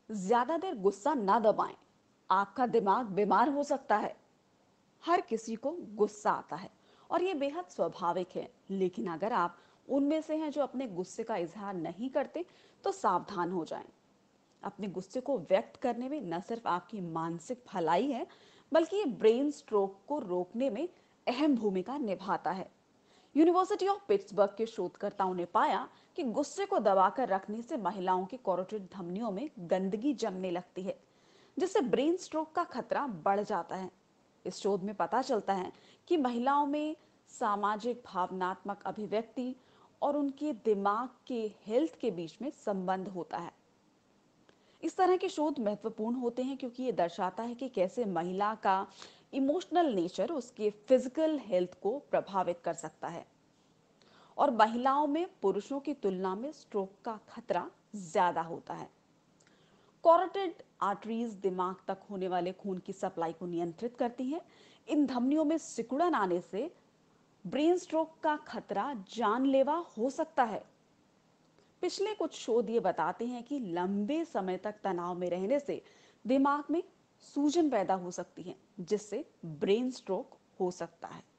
ज्यादा देर गुस्सा ना दबाएं, आपका दिमाग बीमार हो सकता है। हर किसी को गुस्सा आता है और ये बेहद स्वाभाविक है, लेकिन अगर आप उनमें से हैं जो अपने गुस्से का इजहार नहीं करते, तो सावधान हो जाएं। अपने गुस्से को व्यक्त करने में न सिर्फ आपकी मानसिक भलाई है, बल्कि ये ब्रेन स्ट्रोक को रोकने में अहम भूमिका निभाता है। यूनिवर्सिटी ऑफ पिट्सबर्ग के शोधकर्ताओं ने पाया कि गुस्से को दबाकर रखने से महिलाओं की कैरोटिड धमनियों में गंदगी जमने लगती है, जिससे ब्रेन स्ट्रोक का खतरा बढ़ जाता है। इस शोध में पता चलता है कि महिलाओं में सामाजिक भावनात्मक अभिव्यक्ति और उनके दिमाग के हेल्थ के बीच में संबंध होता है। इस तरह के शोध महत्वपूर्ण होते हैं क्योंकि ये दर्शाता है कि कैसे महिला का इमोशनल नेचर उसके फिजिकल हेल्थ को प्रभावित कर सकता है, और महिलाओं में पुरुषों की तुलना में स्ट्रोक का खतरा ज्यादा होता है। कैरोटिड आर्टरीज दिमाग तक होने वाले खून की सप्लाई को नियंत्रित करती हैं। इन धमनियों में सिकुड़न आने से ब्रेन स्ट्रोक का खतरा जानलेवा हो सकता है। पिछले कुछ शोध ये बताते हैं कि लंबे समय तक तनाव में रहने से दिमाग में सूजन पैदा हो सकती है, जिससे ब्रेन स्ट्रोक हो सकता है।